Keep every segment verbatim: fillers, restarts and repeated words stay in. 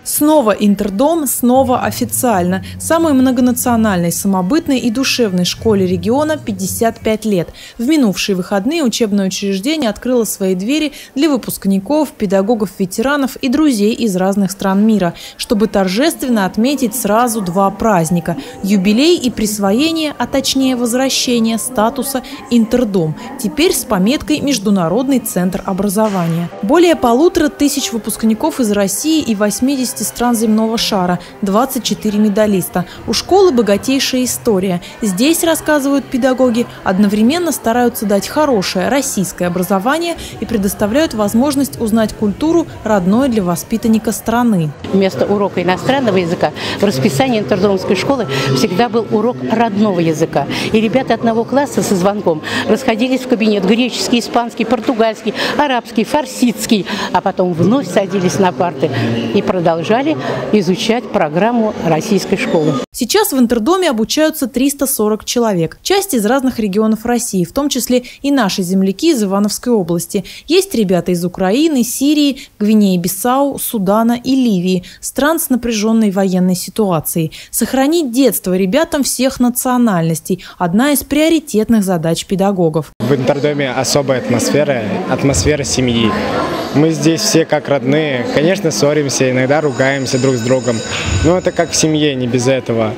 Снова Интердом, снова официально. Самой многонациональной, самобытной и душевной школе региона пятьдесят пять лет. В минувшие выходные учебное учреждение открыло свои двери для выпускников, педагогов, ветеранов и друзей из разных стран мира, чтобы торжественно отметить сразу два праздника – юбилей и присвоение, а точнее возвращение статуса Интердом, теперь с пометкой «Международный центр образования». Более полутора тысяч выпускников из России и восьмидесяти стран земного шара, двадцать четыре медалиста. У школы богатейшая история. Здесь, рассказывают педагоги, одновременно стараются дать хорошее российское образование и предоставляют возможность узнать культуру, родной для воспитанника страны. Вместо урока иностранного языка в расписании интердомской школы всегда был урок родного языка. И ребята одного класса со звонком расходились в кабинет греческий, испанский, португальский, арабский, фарсидский, а потом вновь садились на парты и продолжали изучать программу российской школы. Сейчас в Интердоме обучаются триста сорок человек. Часть из разных регионов России, в том числе и наши земляки из Ивановской области. Есть ребята из Украины, Сирии, Гвинеи-Бисау, Судана и Ливии, стран с напряженной военной ситуацией. Сохранить детство ребятам всех национальностей – одна из приоритетных задач педагогов. В Интердоме особая атмосфера, атмосфера семьи. Мы здесь все как родные. Конечно, ссоримся, иногда ругаемся друг с другом. Но это как в семье, не без этого.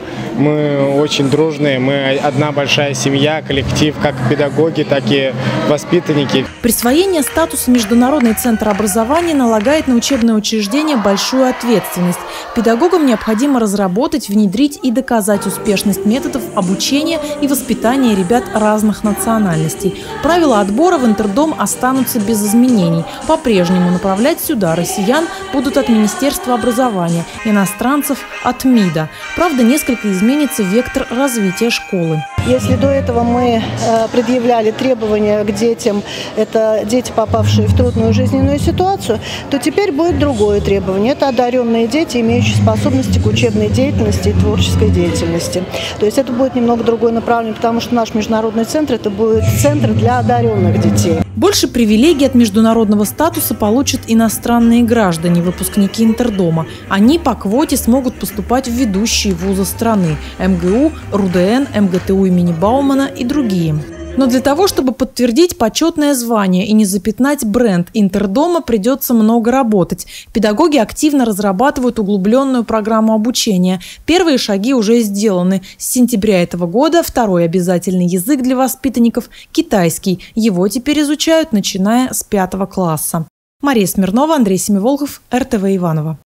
Мы очень дружные, мы одна большая семья, коллектив, как педагоги, так и воспитанники. Присвоение статуса Международный центр образования налагает на учебное учреждение большую ответственность. Педагогам необходимо разработать, внедрить и доказать успешность методов обучения и воспитания ребят разных национальностей. Правила отбора в Интердом останутся без изменений. По-прежнему направлять сюда россиян будут от Министерства образования, иностранцев – от МИДа. Правда, несколько изменится вектор развития школы. Если до этого мы предъявляли требования к детям, это дети, попавшие в трудную жизненную ситуацию, то теперь будет другое требование. Это одаренные дети, имеющие способности к учебной деятельности и творческой деятельности. То есть это будет немного другое направление, потому что наш международный центр – это будет центр для одаренных детей. Больше привилегий от международного статуса получат иностранные граждане, выпускники Интердома. Они по квоте смогут поступать в ведущие вузы страны – эм гэ у, эр у дэ эн, эм гэ тэ у имени Баумана и другие. Но для того, чтобы подтвердить почетное звание и не запятнать бренд Интердома, придется много работать. Педагоги активно разрабатывают углубленную программу обучения. Первые шаги уже сделаны. С сентября этого года второй обязательный язык для воспитанников – китайский. Его теперь изучают, начиная с пятого класса. Мария Смирнова, Андрей Семиволков, эр тэ вэ Иваново.